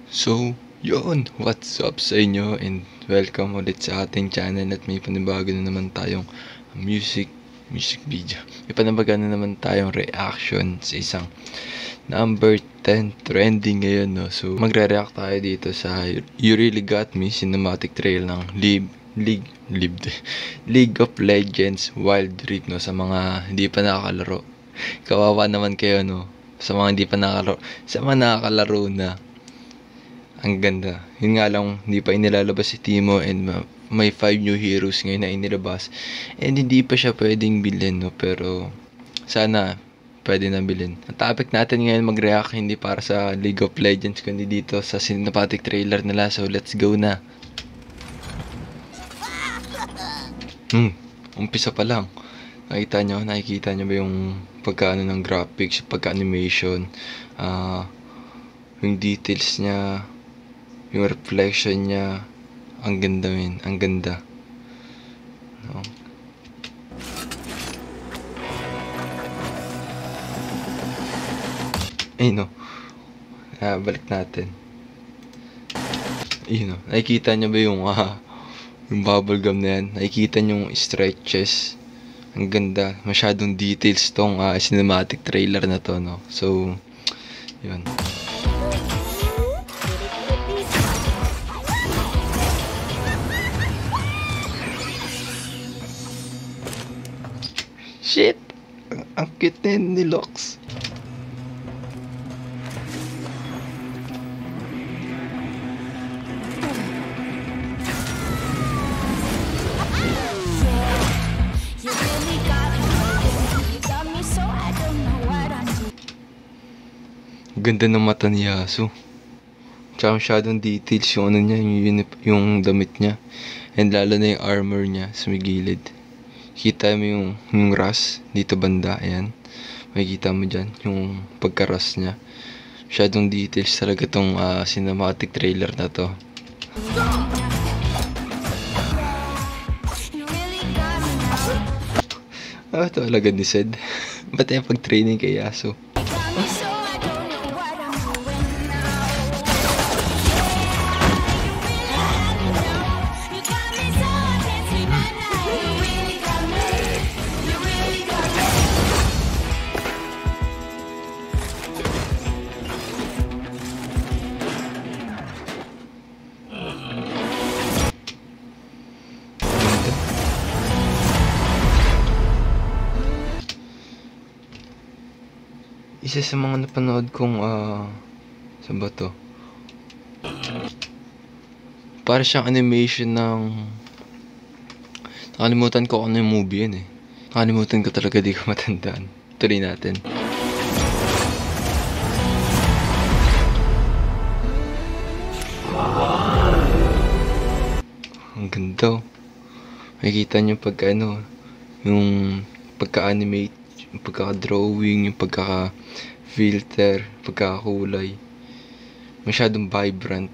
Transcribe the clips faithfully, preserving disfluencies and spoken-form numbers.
So, yun, what's up sa inyo and welcome ulit sa ating channel at may panibago na naman tayong music music video. May panibago na naman tayong reaction sa isang number ten trending ngayon, no. So, magre-react tayo dito sa You Really Got Me cinematic trail ng League League League, League of Legends Wild Rift, no, sa mga hindi pa nakakalaro. Kawawa naman kayo, no, sa mga hindi pa nakakalaro, sa mga nakakalaro na. Ang ganda. Yun nga lang, hindi pa inilalabas si Teemo and may five new heroes ngayon na inilabas. And hindi pa siya pwedeng bilhin, no? Pero sana pwede na bilhin. Ang topic natin ngayon mag-react hindi para sa League of Legends kundi dito sa cinematic trailer nila. So let's go na. Hmm, umpisa pa lang. Nakita nyo, nakikita nyo ba yung pagkaano ng graphics, pagka-animation, ah, uh, yung details niya, yung reflection niya, ang ganda min, ang ganda. No? Ay no, ah, balik natin. Ayun no, nakikita niyo ba yung, ah, yung bubble gum na yan? Nakikita niyo yung stretches. Ang ganda, masyadong details tong uh, cinematic trailer na to, no? So, yun. Shit! Ang, ang cute na ni Lux. Ganda ng mata ni Yasuo. Tsaka masyadong details yung ano niya, yung, yung damit niya. And lalo na yung armor niya sa may gilid. Kita mo yung, yung rust dito banda, ayan. Makikita mo dyan yung pagka-rust niya. Masyadong details talaga tong uh, cinematic trailer na to. Ah, ito talaga ni Zed. Ba't yung pag-training kay Yasuo? Isa sa mga napanood kong uh, sa ba to? Para siyang animation ng nakalimutan ko kung ano yung movie yun eh. Nakalimutan ko talaga, di ko matandaan. Tuloy natin. Ang ganda. Makikita niyo pagka ano, yung pagka-animate, yung pagkaka-drawing, yung pagkaka-filter, pagkakakulay. Masyadong vibrant.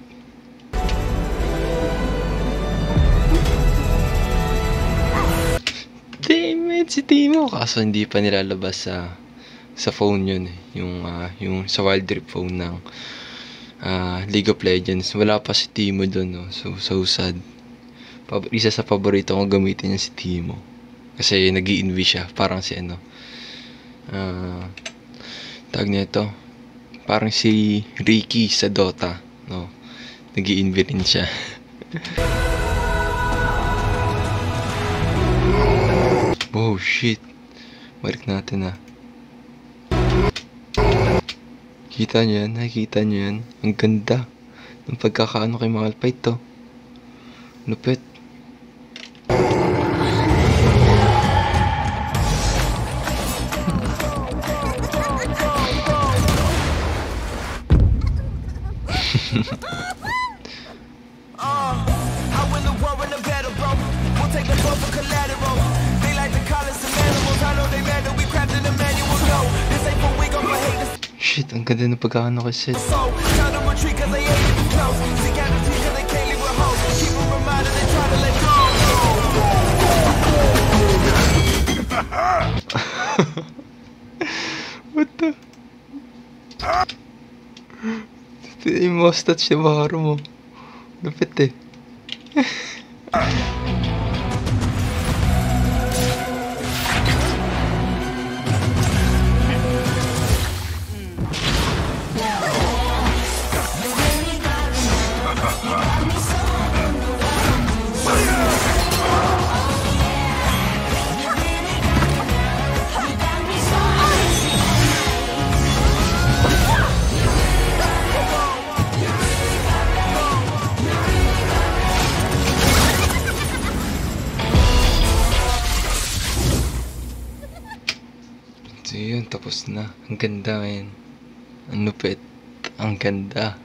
Damn it, si Teemo! Kaso hindi pa nilalabas sa sa phone yun eh. Yung, uh, yung sa Wild Rift phone ng uh, League of Legends. Wala pa si Teemo dun, no? So, so sad. Isa sa paborito kong gamitin niya si Teemo. Kasi nag-i-envy siya. Parang si ano. Uh, tag nito. Parang si Ricky sa Dota. No? Nag-i-envy rin siya. Oh shit. Balik natin ah. Kita nyo yan? Nakikita nyo yan? Ang ganda. Ng pagkakaano kay Malphite to. Lupit. Shit, ang ganda ng pagkakano kay Zed. What the? Tingnan mo. mustache na Baharu mo. Lupit eh. So yun, tapos na. Ang ganda, men. Ang lupit. Ang ganda.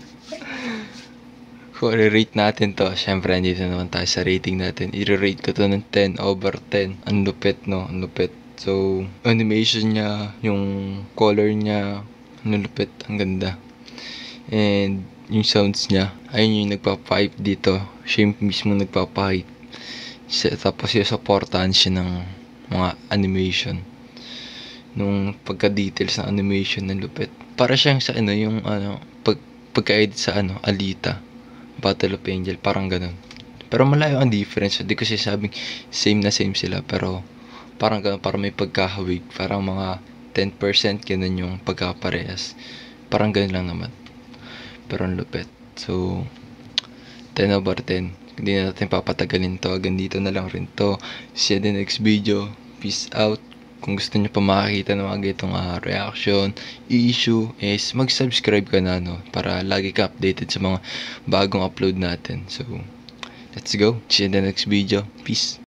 Kung i-rate natin to, syempre andito naman tayo sa rating natin. I-rate ko to ng ten over ten. Ang lupit, no? Ang lupit. So, animation niya, yung color niya, ang lupit. Ang ganda. And yung sounds niya, ayun yung nagpa-pipe dito. Siya yung mismo nagpa-pipe. Tapos yung supportahan siya ng mga animation. Nung pagka-details ng animation ng lupit. Para siyang sa ano, yung ano, pag, pagka-edit sa ano, Alita, Battle of Angel, parang ganun. Pero malayo ang difference. Hindi ko sinasabing same na same sila, pero parang ganun, parang may pagkahawig. Parang mga ten percent ganun yung pagkaparehas. Parang ganun lang naman. Pero ang lupit. So, ten over ten. Hindi na natin papatagalin to. Hanggang dito na lang rin to. See you in the next video. Peace out. Kung gusto nyo pa makakita ng mga ganitong uh, reaction, issue, is mag-subscribe ka na, no? Para lagi ka updated sa mga bagong upload natin. So, let's go. See you in the next video. Peace.